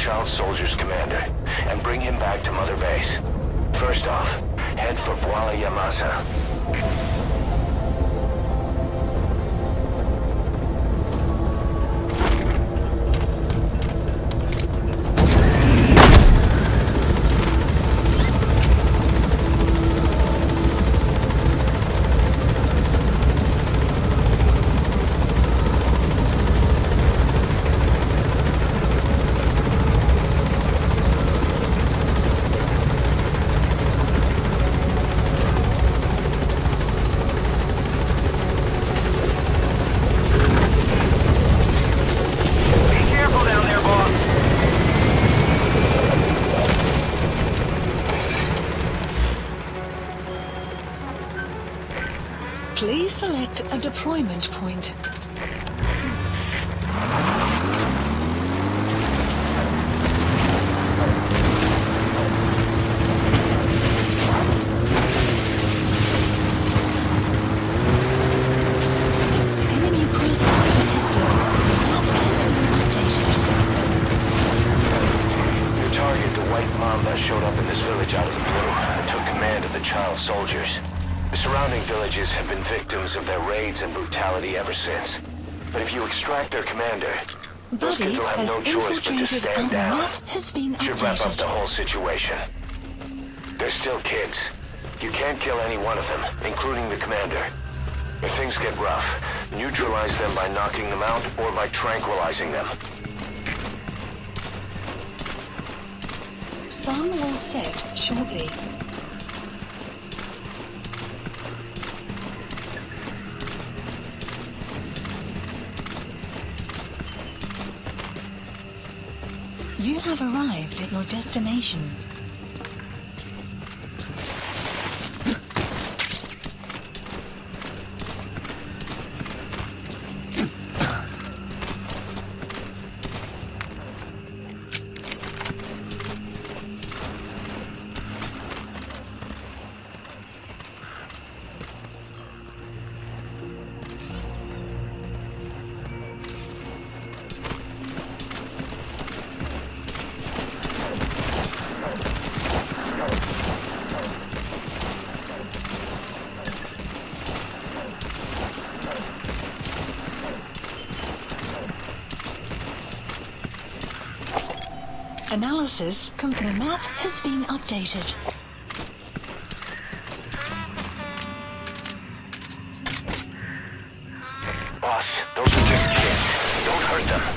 child soldier's commander and bring him back to Mother Base. First off, head for Voila Yamasa. Please select a deployment point. Enemy presence detected. Map has been updated. Your target, the White Mamba, showed up in this village out of the blue and took command of the child soldiers. The surrounding villages have been victims of their raids and brutality ever since. But if you extract their commander, those kids will have no choice but to stand down. Should wrap up the whole situation. They're still kids. You can't kill any one of them, including the commander. If things get rough, neutralize them by knocking them out or by tranquilizing them. Sun will set shortly. You have arrived at your destination. Analysis confirmed. The map has been updated. Boss, those are just kids. Don't hurt them.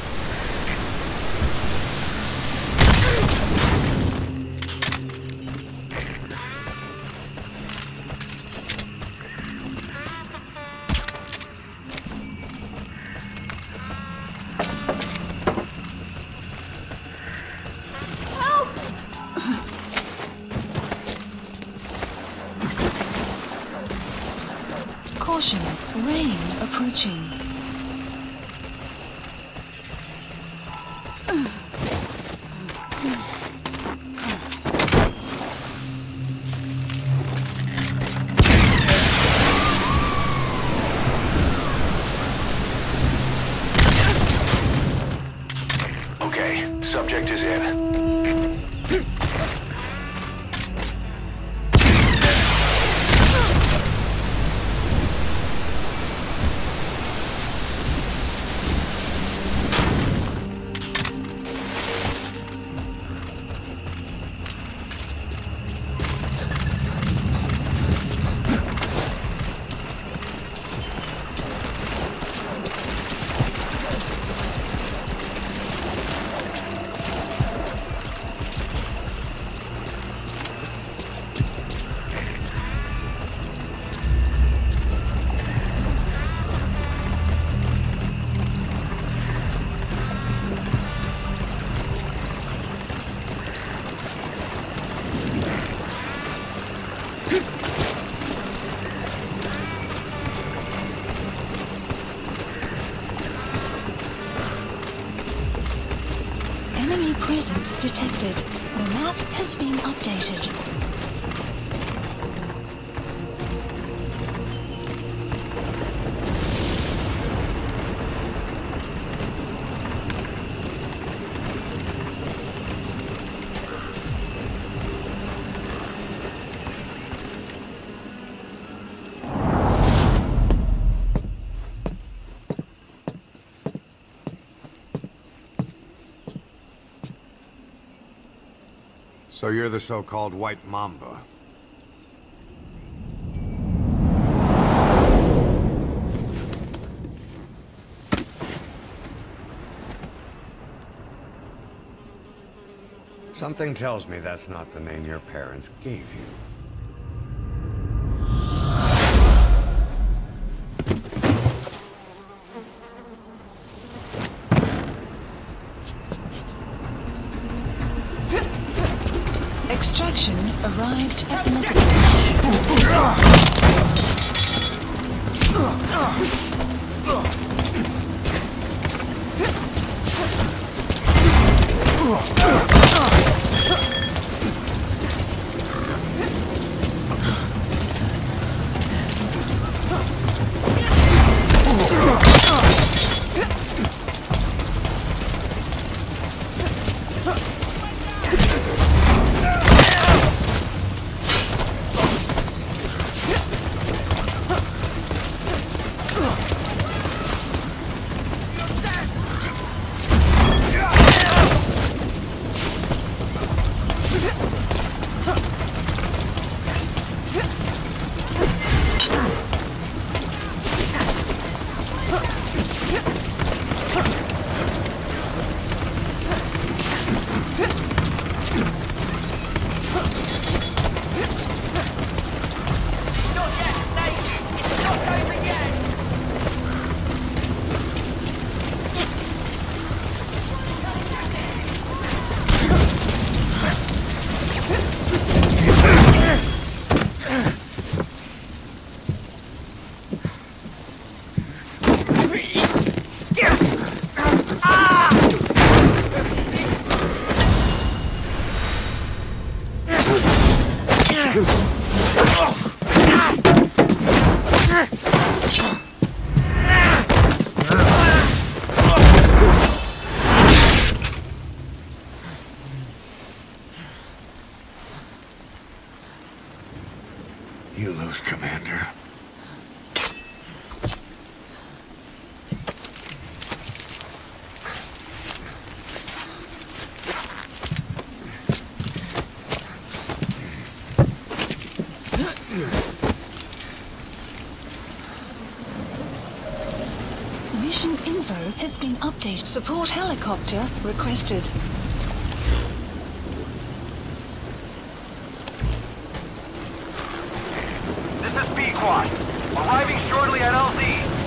Caution, rain approaching. Okay, subject is in. Enemy presence detected. The map has been updated. So you're the so-called White Mamba. Something tells me that's not the name your parents gave you. Extraction arrived at the You lose, Commander. mission info has been updated. Support helicopter requested. This is Pequod, arriving shortly at LZ.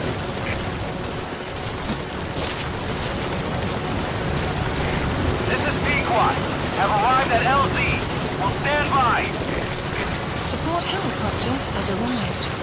This is Pequod, have arrived at LZ. Will stand by. Support helicopter has arrived.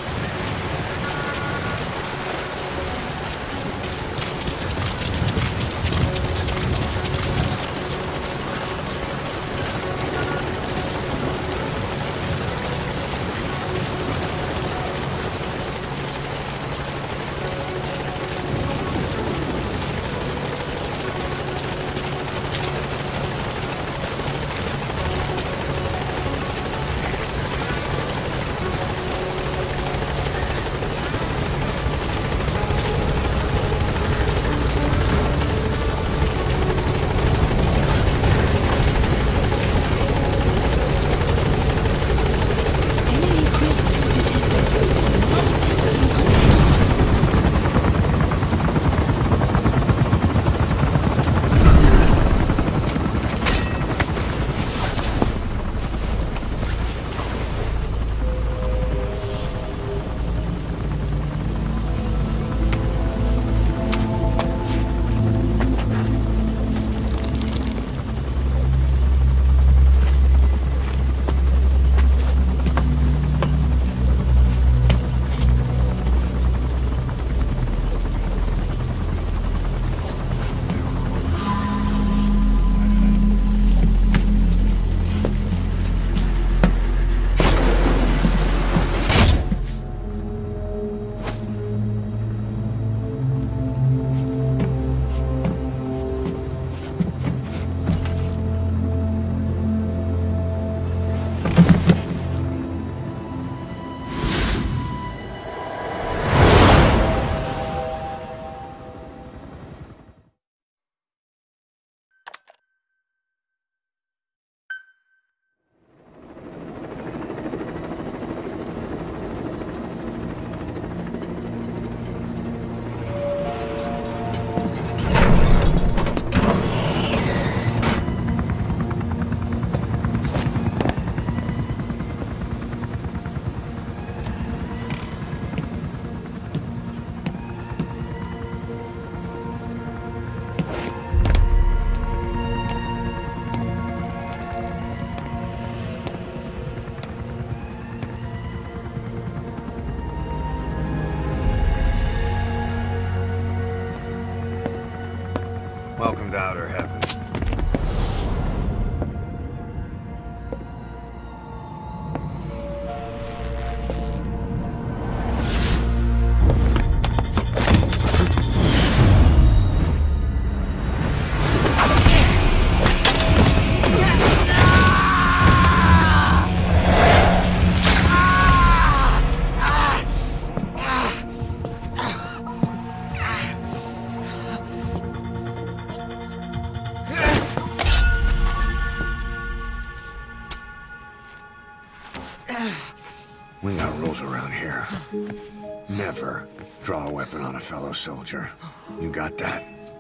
We got rules around here. Never draw a weapon on a fellow soldier. You got that?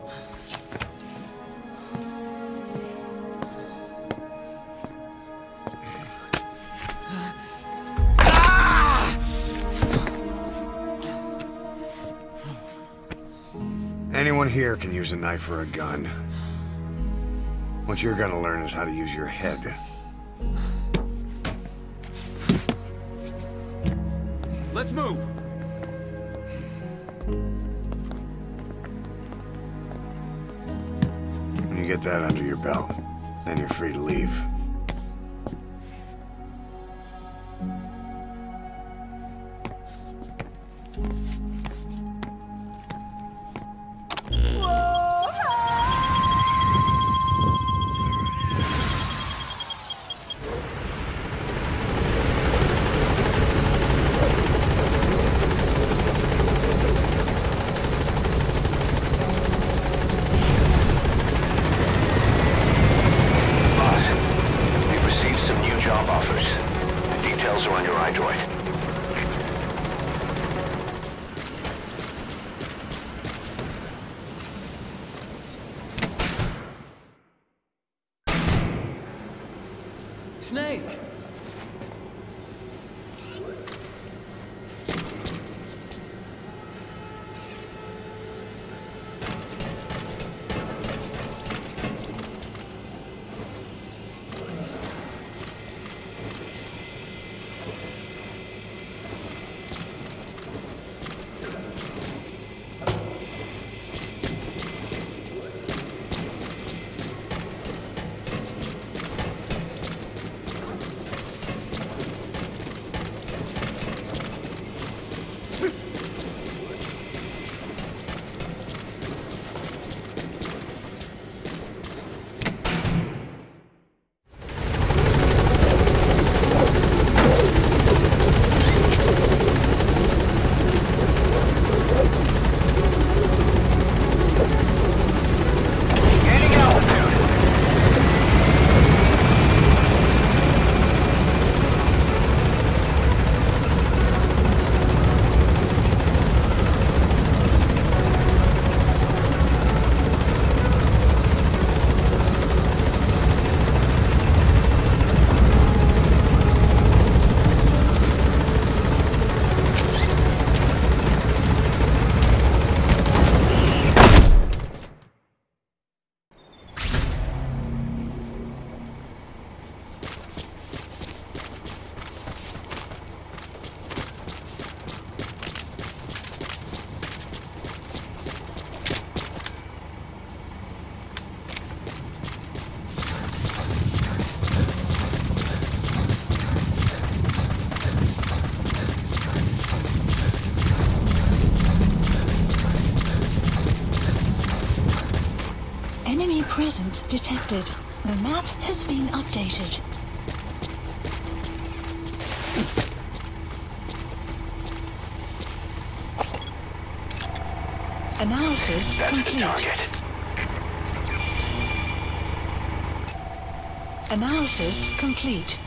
Anyone here can use a knife or a gun. What you're gonna learn is how to use your head. Let's move! When you get that under your belt, then you're free to leave. Snake! Enemy presence detected. The map has been updated. Analysis That's complete. the target. Analysis complete.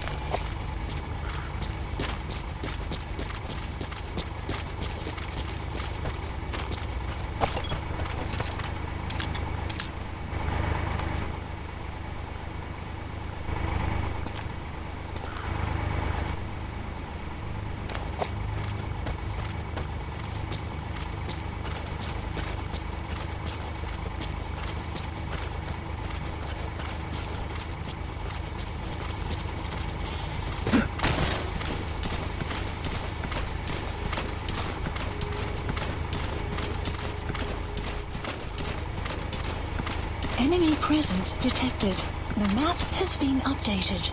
Enemy presence detected. The map has been updated.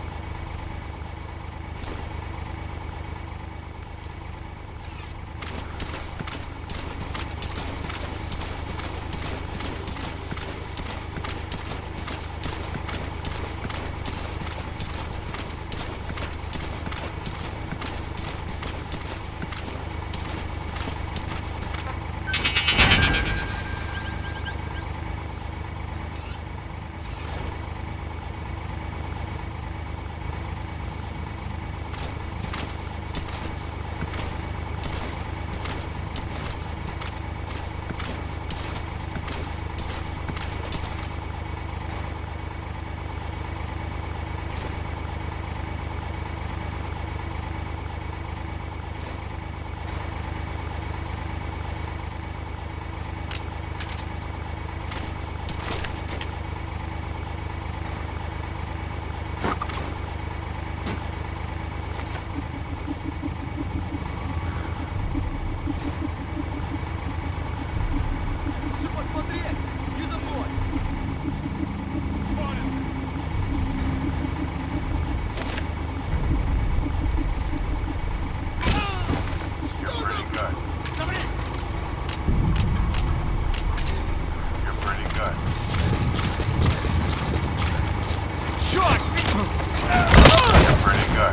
pretty good.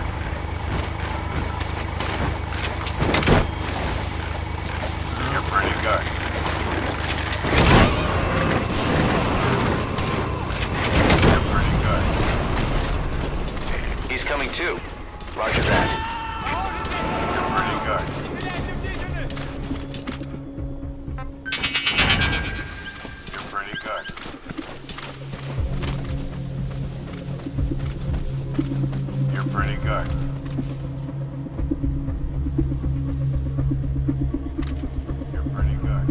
You're pretty good. You're pretty good. He's coming too. Roger that. You're pretty good. You're pretty good. You're pretty good. You're pretty good.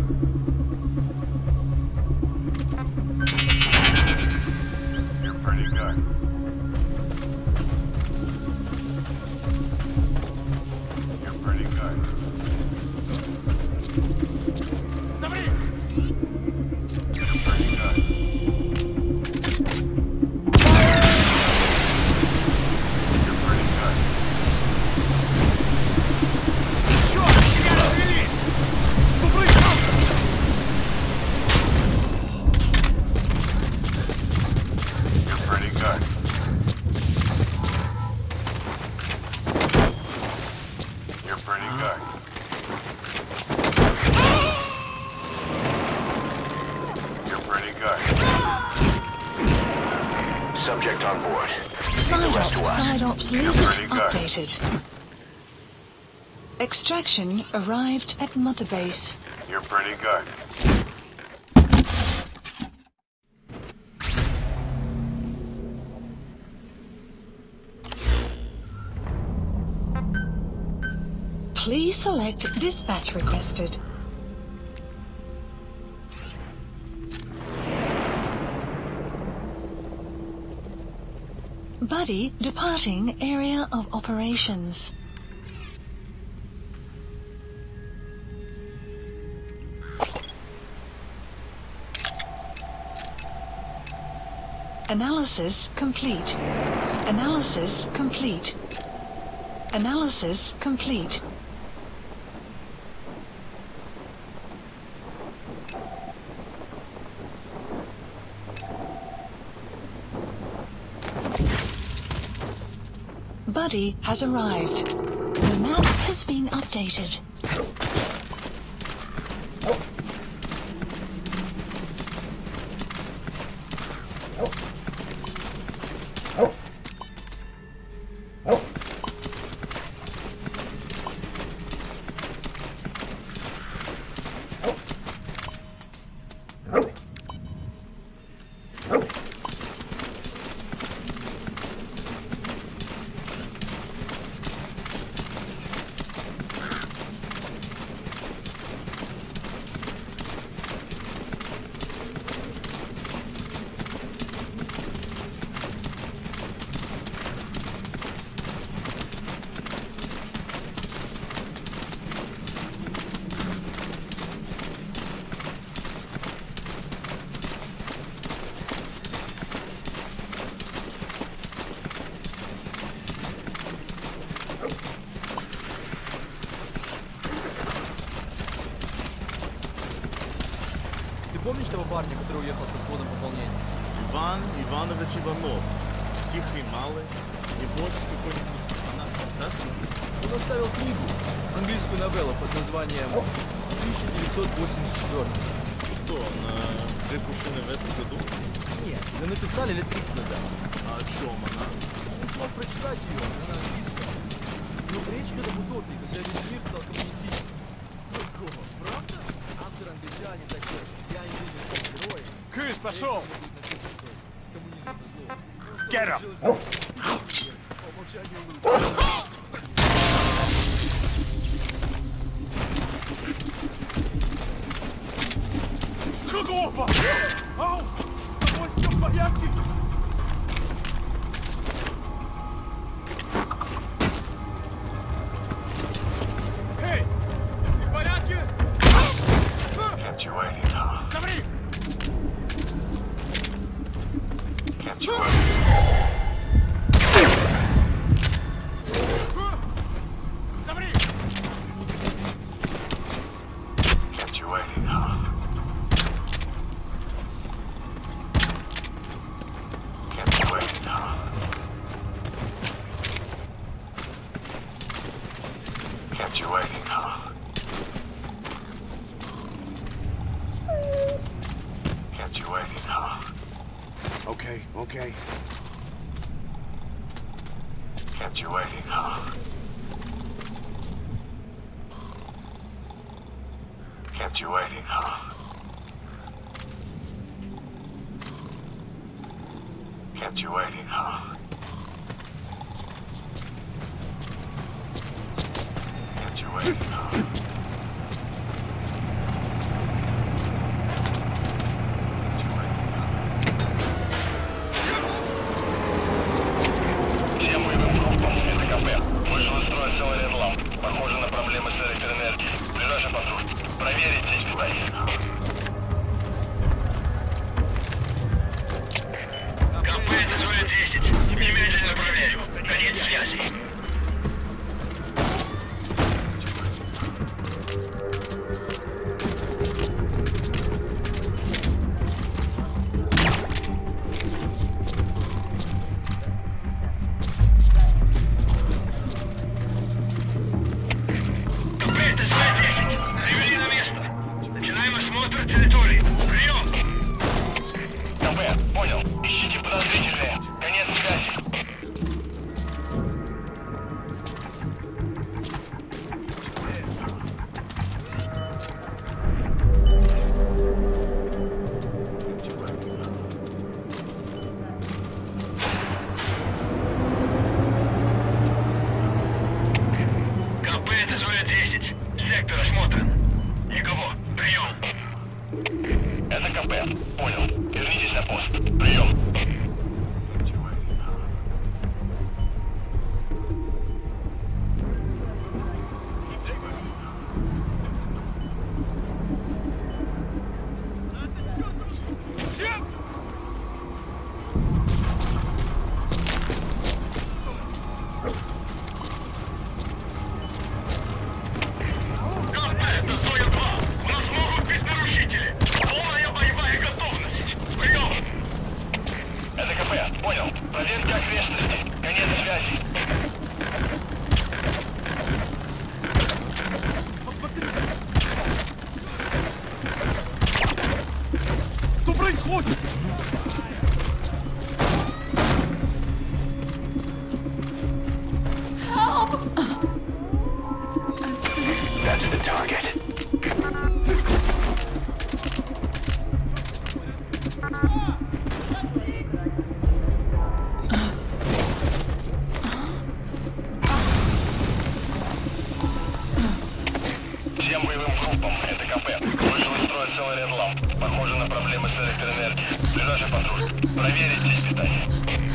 You're pretty good. You're pretty good. You're pretty good. You're pretty good. You're pretty good. You're pretty good. You're pretty good. Subject on board. Leave the rest to us. Side ops You're list pretty good. updated. Extraction arrived at Mother Base. You're pretty good. Please select dispatch requested. Buddy departing area of operations. Analysis complete. Analysis complete. Analysis complete. Buddy has arrived. The map has been updated. Помнишь того парня, который уехал с отходом пополнения? Иван Иванович Иванов. Тихий малый. Небось, какой-нибудь фанат фантаста. Он оставил книгу, английскую новеллу под названием 1984. Что, она выпущена в этом году? Нет, ее написали лет 30 назад. А о чем она? Не смог прочитать ее, она на английском. Но речь идет об утопии, когда весь мир стал коммунистическим. Какого? Правда? Автор англичане такой. Я не видел героев. Кыш, пошел! Коммунизм это зло. Get him! По умолчанию лучше. Какого? Ау! С тобой все в порядке? Эй! Ты в порядке? Kept you waiting, huh? Замри! Kept you waiting. Замри! Kept you waiting, huh? Kept you waiting, huh? Kept you waiting, huh? Kept you waiting, huh? Kept you waiting, huh? Похоже на проблемы с электроэнергией. Ближайший патруль. Проверить здесь детали. КП это зоя 10. Немедленно проверю. Конец связи. That's the target. Всем боевым группам, это КП. Вышел из строя целый ряд ламп. Похоже на проблемы с электроэнергией. Ближайший патруль. Проверить здесь питание.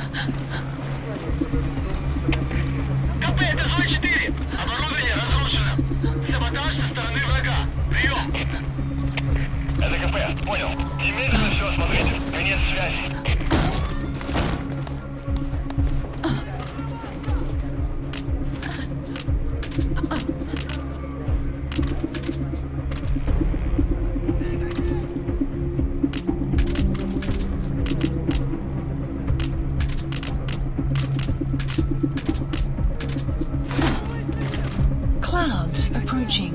КП, это зона 4. Оборудование разрушено. Саботаж со стороны врага. Прием. Это КП, понял. Немедленно все осмотрите. Конец связи. Clouds approaching.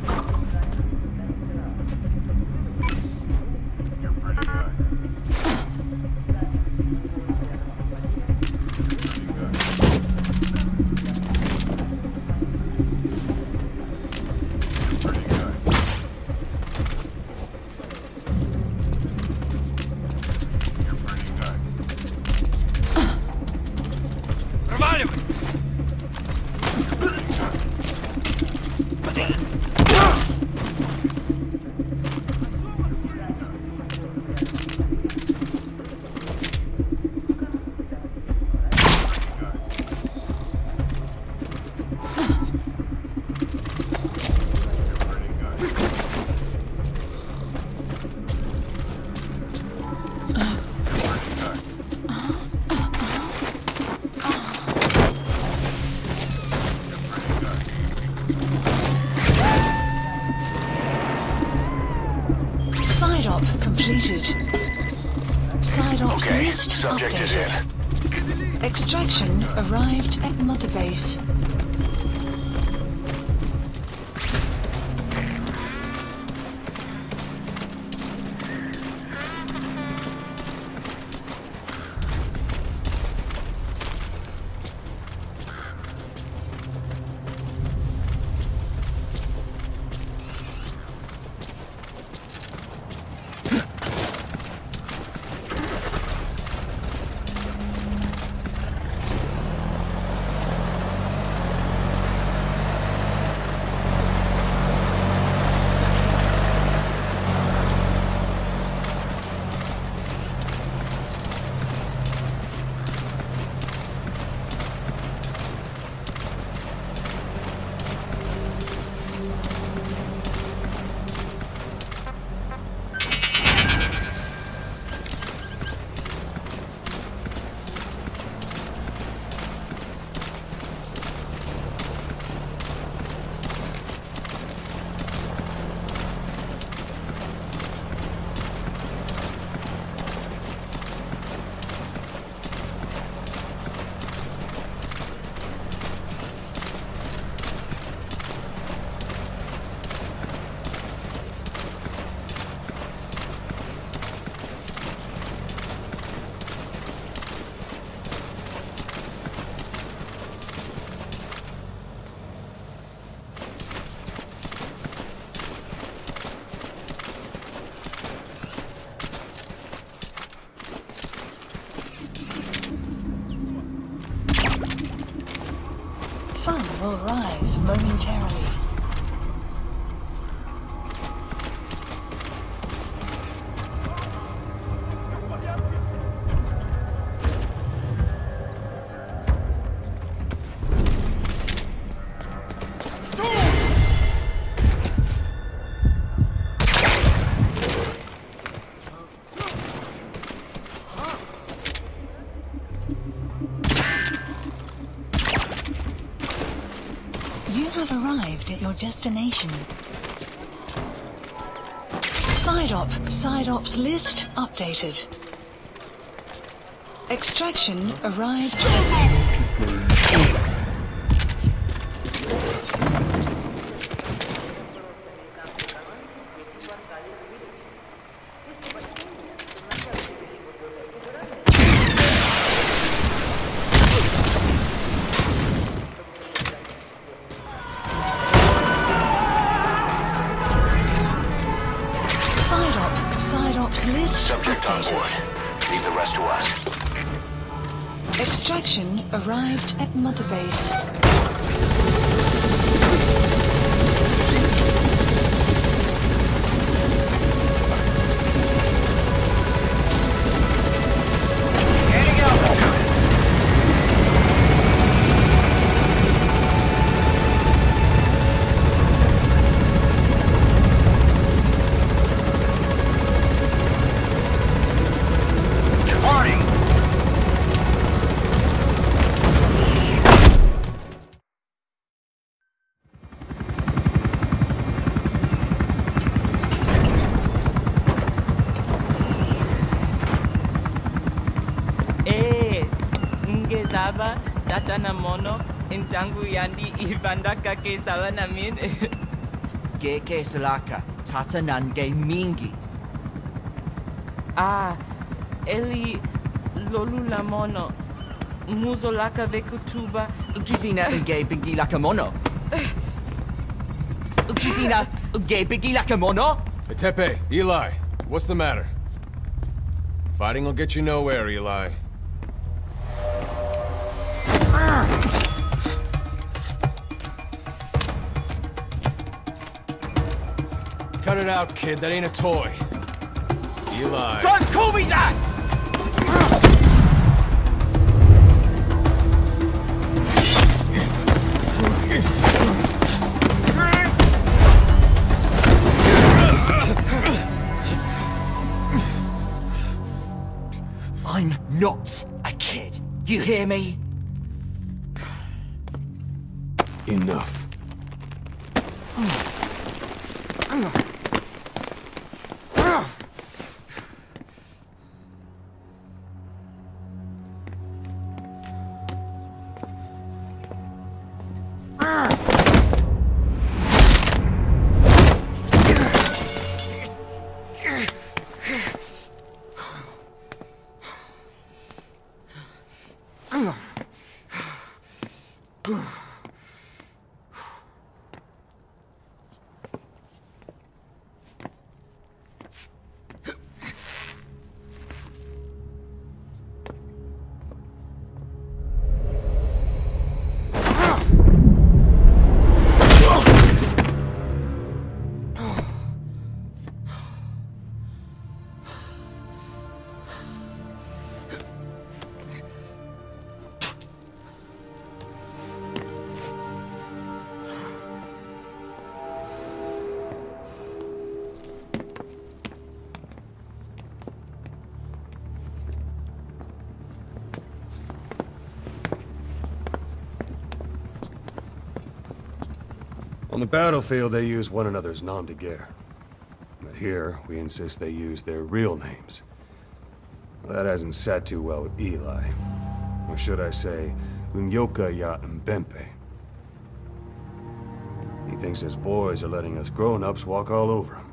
Completed. Side ops Okay, list subject is updated. in. Extraction arrived at Mother Base. sun will rise momentarily. You have arrived at your destination. Side ops list updated. Extraction arrived. Subject on board. Leave the rest to us. Extraction arrived at Mother Base. Tata na mono, intangu yandi ibandaka ke sala namin. Ke salaka, tata nange mingi. Eli lolu la mono, muzo laka vekutuba. Ukizina unge bingi laka mono. Ukizina unge bingi laka mono. Hey, Tepe, Eli, what's the matter? Fighting will get you nowhere, Eli. Cut it out, kid. That ain't a toy. Eli. Don't call me that! I'm not a kid. You hear me? Enough. On the battlefield, they use one another's nom de guerre. But here, we insist they use their real names. Well, that hasn't sat too well with Eli. Or should I say, Unyoka ya Mbempe. He thinks his boys are letting us grown-ups walk all over him.